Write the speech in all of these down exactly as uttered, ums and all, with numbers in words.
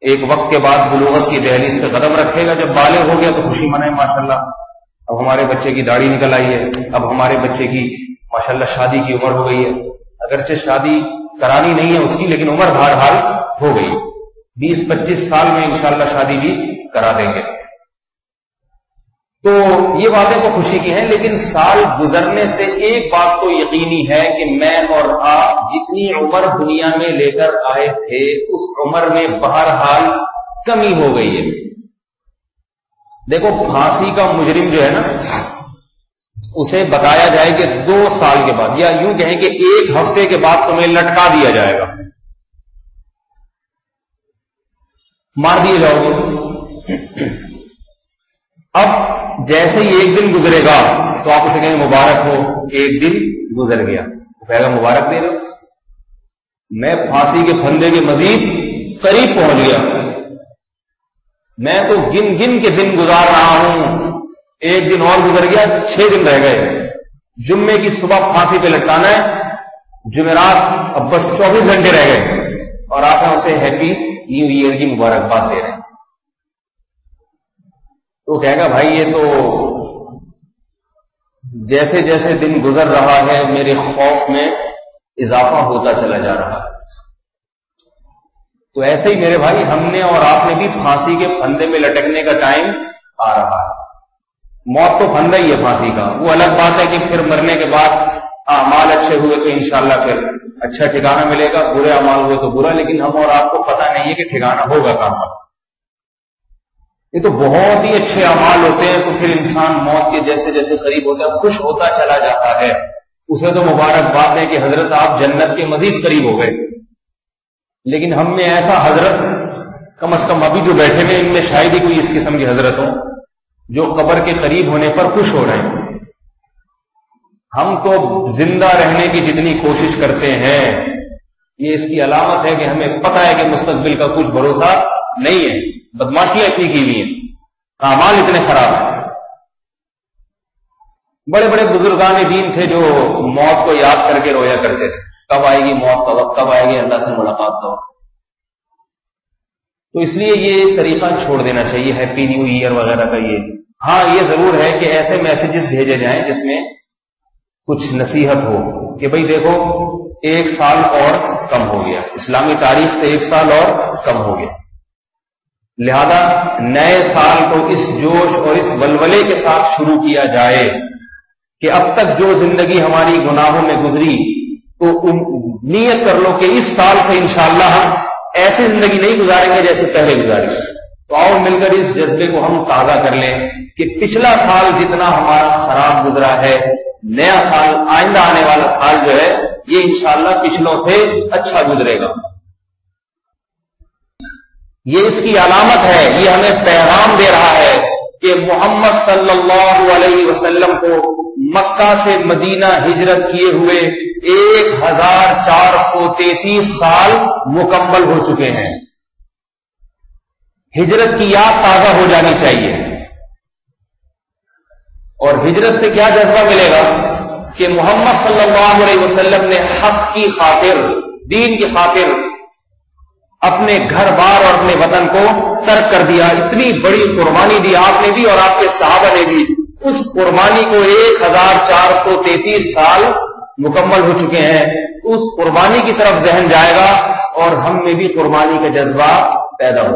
ایک وقت کے بعد بلوغت کی دہلیز پہ قدم رکھے گا، جب بالغ ہو گیا تو خوشی منائے ماشاءاللہ، اب ہمارے بچے کی داڑھی نکل آئی ہے، اب ہمارے بچے کی ماشاءاللہ شادی کی عمر ہو گئی ہے، اگرچہ شادی کرانی نہیں ہے اس کی لیکن عمر بہرحال ہو گئی، بیس پچیس سال میں انشاءاللہ شادی بھی کرا دیں گے۔ تو یہ باتیں تو خوشی کی ہیں، لیکن سال گزرنے سے ایک بات تو یقینی ہے کہ میں اور آپ جتنی عمر دنیا میں لے کر آئے تھے اس عمر میں بہرحال کمی ہو گئی ہے۔ دیکھو پھانسی کا مجرم جو ہے نا، اسے بتایا جائے کہ دو سال کے بعد یا یوں کہیں کہ ایک ہفتے کے بعد تمہیں لٹکا دیا جائے گا، مار دیے جاؤ گے۔ اب جیسے ہی ایک دن گزرے گا تو آپ اسے کہیں مبارک ہو، ایک دن گزر گیا، وہ کہے گا مبارک دے رہے ہو، میں پھانسی کے پھندے کے مزید قریب پہنچ گیا، میں تو گن گن کے دن گزار رہا ہوں، ایک دن اور گزر گیا، چھ دن رہ گئے، جمعے کی صبح پھانسی پہ لٹکانا ہے، جمعرات اب بس چوبیس گھنٹے رہ گئے، اور آپ اسے ہیپی نیو ایئر کی مبارکباد دے رہے ہیں۔ تو کہے گا بھائی یہ تو جیسے جیسے دن گزر رہا ہے میرے خوف میں اضافہ ہوتا چلا جا رہا ہے۔ تو ایسے ہی میرے بھائی ہم نے اور آپ نے بھی پھانسی کے پھندے میں لٹکنے کا ٹائم آ رہا ہے۔ موت تو پھندا ہی ہے پھانسی کا، وہ الگ بات ہے کہ پھر مرنے کے بعد اعمال اچھے ہوئے تو انشاءاللہ پھر اچھا ٹھکانہ ملے گا، برے اعمال ہوئے تو برا، لیکن ہم اور آپ کو پتہ نہیں ہے کہ ٹھکانہ ہوگا کہاں پر۔ یہ تو بہت ہی اچھے اعمال ہوتے ہیں تو پھر انسان موت کے جیسے جیسے قریب ہوتا ہے خوش ہوتا چلا جاتا ہے، اسے تو مبارکباد ہے کہ حضرت آپ جنت کے مزید قریب ہو گئے۔ لیکن ہم میں ایسا حضرت کم از کم ابھی جو بیٹھے ہوئے ان میں شاید ہی کوئی اس قسم کی حضرت ہو جو قبر کے قریب ہونے پر خوش ہو رہے ہیں۔ ہم تو زندہ رہنے کی جتنی کوشش کرتے ہیں یہ اس کی علامت ہے کہ ہمیں پتہ ہے کہ مستقبل کا کچھ بھروسہ نہیں ہے، بدماشیاں اتنی کی ہوئی ہیں، اعمال اتنے خراب ہیں۔ بڑے بڑے بزرگان دین تھے جو موت کو یاد کر کے رویا کرتے تھے، کب آئے گی موت کا وقت، کب آئے گی اللہ سے ملاقات کا وقت۔ تو اس لیے یہ طریقہ چھوڑ دینا چاہیے ہیپی نیو ایئر وغیرہ کا۔ یہ ہاں یہ ضرور ہے کہ ایسے میسیجز بھیجے جائیں جس میں کچھ نصیحت ہو کہ بھئی دیکھو ایک سال اور کم ہو گیا، اسلامی تاریخ سے ایک سال اور کم ہو گیا، لہذا نئے سال کو اس جوش اور اس ولولے کے ساتھ شروع کیا جائے کہ اب تک جو زندگی ہماری گناہوں میں گزری تو نیت کر لو کہ اس سال سے انشاءاللہ ہم ایسی زندگی نہیں گزاریں گے جیسے پہلے گزاری۔ تو آؤ مل کر اس جذبے کو ہم تازہ کر لیں کہ پچھلا سال جتنا ہمارا خراب گزرا ہے، نیا سال آئندہ آنے والا سال جو ہے یہ انشاءاللہ پچھلوں سے اچھا گزرے گا۔ یہ اس کی علامت ہے، یہ ہمیں پیغام دے رہا ہے کہ محمد صلی اللہ علیہ وسلم کو مکہ سے مدینہ ہجرت کیے ہوئے ایک ہزار چار سو تینتیس سال مکمل ہو چکے ہیں۔ ہجرت کی یاد تازہ ہو جانی چاہیے، اور ہجرت سے کیا جذبہ ملے گا کہ محمد صلی اللہ علیہ وسلم نے حق کی خاطر، دین کی خاطر اپنے گھر بار اور اپنے وطن کو ترک کر دیا، اتنی بڑی قربانی دی آپ نے بھی اور آپ کے صحابہ نے بھی۔ اس قربانی کو ایک ہزار چار سو تینتیس سال مکمل ہو چکے ہیں، اس قربانی کی طرف ذہن جائے گا اور ہم میں بھی قربانی کا جذبہ پیدا ہو۔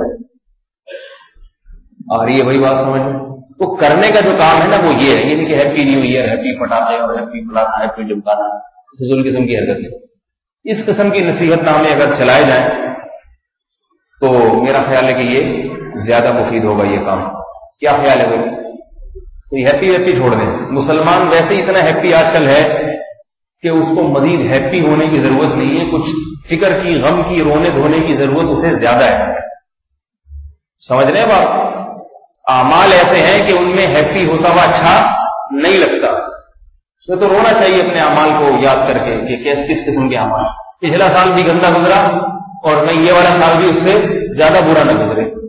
اور یہ وہی بات سمجھ میں تو کرنے کا جو کام ہے نا وہ یہ ہے، یہ نہیں کہ ہیپی نیو ایئر، ہیپی پٹاخے اور ہیپی فلانا ہیپی جمکانا، فضول قسم کی حرکت ہے۔ اس قسم کی نصیحت نامے اگر چلائے جائیں تو میرا خیال ہے کہ یہ زیادہ مفید ہوگا یہ کام۔ کیا خیال ہے بھائی؟ تو یہ ہیپی ہیپی چھوڑ دیں۔ مسلمان ویسے ہی اتنا ہیپی آج کل ہے کہ اس کو مزید ہیپی ہونے کی ضرورت نہیں ہے، کچھ فکر کی، غم کی، رونے دھونے کی ضرورت اسے زیادہ ہے۔ سمجھ رہے ہیں بات؟ اعمال ایسے ہیں کہ ان میں ہیپی ہوتا ہوا اچھا نہیں لگتا، اس میں تو رونا چاہیے اپنے اعمال کو یاد کر کے کہ کیس کس قسم کے اعمال، پچھلا سال بھی گندا گزرا اور میں یہ والا سال بھی اس سے زیادہ برا نہ گزرے۔